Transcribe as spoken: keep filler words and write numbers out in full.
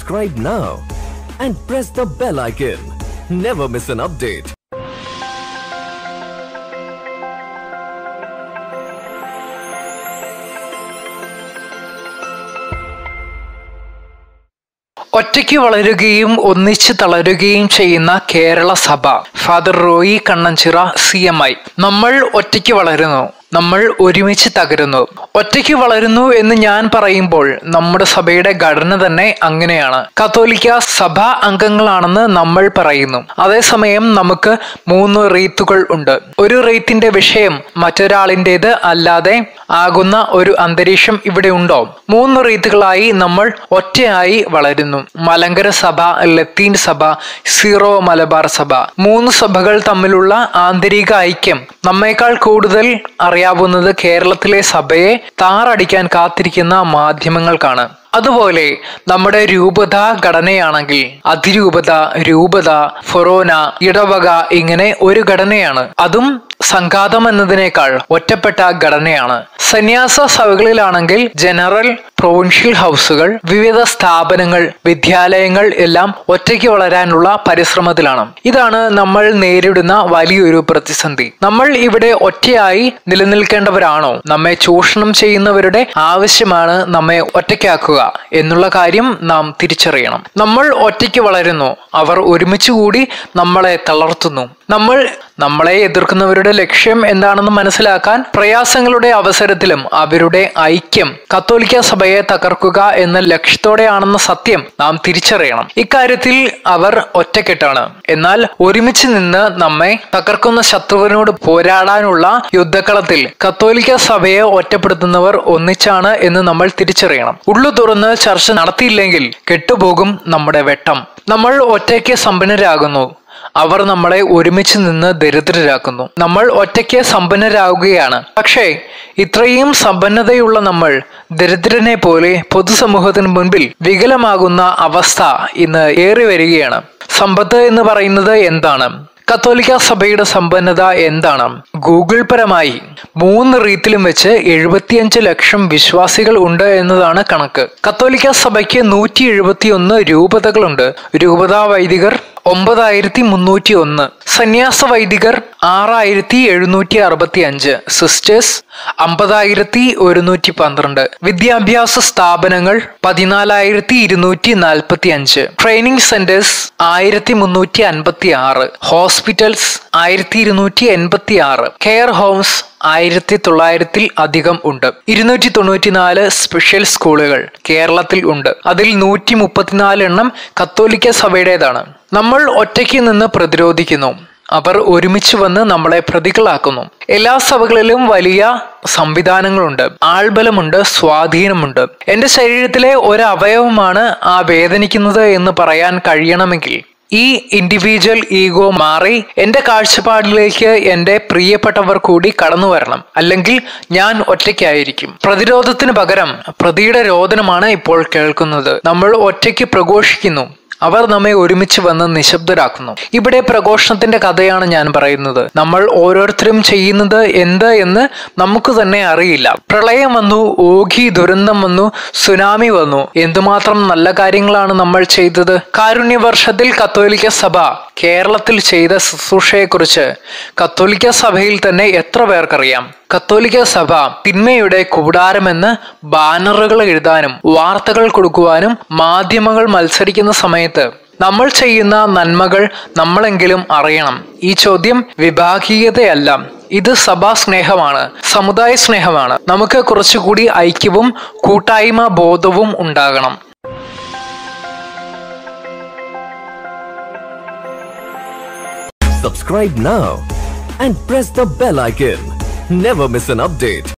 Subscribe now and press the bell icon. Never miss an update. ഒറ്റയ്ക്ക് വളരുകയും ഒന്നിച്ച് തളരുകയും ചെയ്യുന്ന കേരള സഭ. Father Roy Kannanchira C M I. നമ്മൾ ഒറ്റയ്ക്ക് വളരുന്നു, നമ്മൾ ഒരുമിച്ച് തകരുന്നു. ഒറ്റയ്ക്ക് വളരുന്നു എന്ന് ഞാൻ പറയുമ്പോൾ നമ്മുടെ സഭയുടെ ഘടന തന്നെ അങ്ങനെയാണ്. കത്തോലിക്ക സഭാ അംഗങ്ങളാണെന്ന് നമ്മൾ പറയുന്നു. അതേസമയം നമുക്ക് മൂന്ന് റീത്തുകൾ ഉണ്ട്. ഒരു റീത്തിന്റെ വിഷയം മറ്റൊരാളിൻ്റെത് അല്ലാതെ ആകുന്ന ഒരു അന്തരീക്ഷം ഇവിടെ ഉണ്ടോ? മൂന്ന് റീത്തുകളായി നമ്മൾ ഒറ്റയായി വളരുന്നു. മലങ്കര സഭ, ലത്തീൻ സഭ, സീറോ മലബാർ സഭ. മൂന്ന് സഭകൾ തമ്മിലുള്ള ആന്തരിക ഐക്യം നമ്മേക്കാൾ കൂടുതൽ അറിയാവുന്നത് കേരളത്തിലെ സഭയെ താറടിക്കാൻ കാത്തിരിക്കുന്ന മാധ്യമങ്ങൾക്കാണ്. അതുപോലെ നമ്മുടെ രൂപത ഘടനയാണെങ്കിൽ അതിരൂപത, രൂപത, ഫൊറോന, ഇടവക ഇങ്ങനെ ഒരു ഘടനയാണ്. അതും സംഘാതം എന്നതിനേക്കാൾ ഒറ്റപ്പെട്ട ഘടനയാണ്. സന്യാസ സഭകളിലാണെങ്കിൽ ജനറൽ, പ്രൊവിൻഷ്യൽ ഹൗസുകൾ, വിവിധ സ്ഥാപനങ്ങൾ, വിദ്യാലയങ്ങൾ എല്ലാം ഒറ്റയ്ക്ക് വളരാനുള്ള പരിശ്രമത്തിലാണ്. ഇതാണ് നമ്മൾ നേരിടുന്ന വലിയൊരു പ്രതിസന്ധി. നമ്മൾ ഇവിടെ ഒറ്റയായി നിലനിൽക്കേണ്ടവരാണോ? നമ്മെ ചൂഷണം ചെയ്യുന്നവരുടെ ആവശ്യമാണ് നമ്മെ ഒറ്റയ്ക്കാക്കുക എന്നുള്ള കാര്യം നാം തിരിച്ചറിയണം. നമ്മൾ ഒറ്റയ്ക്ക് വളരുന്നു, അവർ ഒരുമിച്ച് കൂടി നമ്മളെ തളർത്തുന്നു. നമ്മൾ നമ്മളെ എതിർക്കുന്നവരുടെ ലക്ഷ്യം എന്താണെന്ന് മനസ്സിലാക്കാൻ പ്രയാസങ്ങളുടെ അവസരത്തിലും അവരുടെ ഐക്യം കത്തോലിക്ക സഭയെ തകർക്കുക എന്ന ലക്ഷ്യത്തോടെയാണെന്ന സത്യം നാം തിരിച്ചറിയണം. ഇക്കാര്യത്തിൽ അവർ ഒറ്റക്കെട്ടാണ്. എന്നാൽ ഒരുമിച്ച് നിന്ന് നമ്മെ തകർക്കുന്ന ശത്രുവിനോട് പോരാടാനുള്ള യുദ്ധക്കളത്തിൽ കത്തോലിക്ക സഭയെ ഒറ്റപ്പെടുത്തുന്നവർ ഒന്നിച്ചാണ് എന്ന് നമ്മൾ തിരിച്ചറിയണം. ഉള്ളു തുറന്ന് ചർച്ച നടത്തിയില്ലെങ്കിൽ കെട്ടുപോകും നമ്മുടെ വെട്ടം. നമ്മൾ ഒറ്റയ്ക്ക് സമ്പന്നരാകുന്നു, അവർ നമ്മളെ ഒരുമിച്ച് നിന്ന് ദരിദ്രരാക്കുന്നു. നമ്മൾ ഒറ്റയ്ക്ക് സമ്പന്നരാകുകയാണ്. പക്ഷേ ഇത്രയും സമ്പന്നതയുള്ള നമ്മൾ ദരിദ്രനെ പോലെ പൊതുസമൂഹത്തിന് മുൻപിൽ വികലമാകുന്ന അവസ്ഥ ഇന്ന് ഏറി വരികയാണ്. സമ്പത്ത് എന്ന് പറയുന്നത് എന്താണ്? കത്തോലിക്ക സഭയുടെ സമ്പന്നത എന്താണ്? ഗൂഗിൾ പരമായി മൂന്ന് റീത്തിലും വെച്ച് എഴുപത്തിയഞ്ച് ലക്ഷം വിശ്വാസികൾ ഉണ്ട് എന്നതാണ് കണക്ക്. കത്തോലിക്ക സഭയ്ക്ക് നൂറ്റി എഴുപത്തി ഒന്ന് രൂപതകളുണ്ട്. രൂപതാ വൈദികർ ഒമ്പതായിരത്തി മുന്നൂറ്റി ഒന്ന്, സന്യാസ വൈദികർ ആറായിരത്തി എഴുന്നൂറ്റി അറുപത്തി അഞ്ച്, സിസ്റ്റേഴ്സ് അമ്പതായിരത്തി ഒരുന്നൂറ്റി പന്ത്രണ്ട്, വിദ്യാഭ്യാസ സ്ഥാപനങ്ങൾ പതിനാലായിരത്തി ഇരുന്നൂറ്റി നാൽപ്പത്തി അഞ്ച്, ട്രെയിനിങ് സെന്റേഴ്സ് ആയിരത്തി മുന്നൂറ്റി അൻപത്തി ആറ്, ഹോസ്പിറ്റൽസ് ആയിരത്തി ഇരുന്നൂറ്റി എൺപത്തി ആറ്, കെയർ ഹോംസ് ആയിരത്തി തൊള്ളായിരത്തിൽ അധികം ഉണ്ട്. ഇരുന്നൂറ്റി തൊണ്ണൂറ്റി നാല് സ്പെഷ്യൽ സ്കൂളുകൾ കേരളത്തിൽ ഉണ്ട്. അതിൽ നൂറ്റി മുപ്പത്തിനാല് എണ്ണം കത്തോലിക്ക സഭയുടേതാണ്. നമ്മൾ ഒറ്റയ്ക്ക് നിന്ന് പ്രതിരോധിക്കുന്നു, അവർ ഒരുമിച്ച് വന്ന് നമ്മളെ പ്രതികളാക്കുന്നു. എല്ലാ സഭകളിലും വലിയ സംവിധാനങ്ങളുണ്ട്, ആൾബലമുണ്ട്, സ്വാധീനമുണ്ട്. എന്റെ ശരീരത്തിലെ ഒരു അവയവമാണ് ആ വേദനിക്കുന്നത് എന്ന് പറയാൻ കഴിയണമെങ്കിൽ ഈ ഇൻഡിവിജ്വൽ ഈഗോ മാറി എന്റെ കാഴ്ചപ്പാടിലേക്ക് എന്റെ പ്രിയപ്പെട്ടവർ കൂടി കടന്നു വരണം. അല്ലെങ്കിൽ ഞാൻ ഒറ്റയ്ക്കായിരിക്കും. പ്രതിരോധത്തിന് പകരം പ്രതിയുടെ രോദനമാണ് ഇപ്പോൾ കേൾക്കുന്നത്. നമ്മൾ ഒറ്റയ്ക്ക് പ്രഘോഷിക്കുന്നു, അവർ നമ്മെ ഒരുമിച്ച് വന്ന് നിശബ്ദരാക്കുന്നു. ഇവിടെ പ്രഘോഷണത്തിന്റെ കഥയാണ് ഞാൻ പറയുന്നത്. നമ്മൾ ഓരോരുത്തരും ചെയ്യുന്നത് എന്ത് എന്ന് നമുക്ക് തന്നെ അറിയില്ല. പ്രളയം വന്നു, ഓഖി ദുരന്തം വന്നു, സുനാമി വന്നു. എന്തുമാത്രം നല്ല കാര്യങ്ങളാണ് നമ്മൾ ചെയ്തത്. കാരുണ്യ വർഷത്തിൽ കത്തോലിക്ക സഭ കേരളത്തിൽ ചെയ്ത ശുശ്രൂഷയെക്കുറിച്ച് കത്തോലിക്ക സഭയിൽ തന്നെ എത്ര പേർക്കറിയാം? കത്തോലിക്ക സഭ തിന്മയുടെ കൂടാരമെന്ന് ബാനറുകൾ എഴുതാനും വാർത്തകൾ കൊടുക്കുവാനും മാധ്യമങ്ങൾ മത്സരിക്കുന്ന സമയത്ത് നമ്മൾ ചെയ്യുന്ന നന്മകൾ നമ്മളെങ്കിലും അറിയണം. ഈ ചോദ്യം വിഭാഗീയതയല്ല, ഇത് സഭാ സ്നേഹമാണ്, സമുദായ സ്നേഹമാണ്. നമുക്ക് കുറച്ചുകൂടി ഐക്യവും കൂട്ടായ്മ ബോധവും ഉണ്ടാകണം. Subscribe now and press the bell icon. Never miss an update.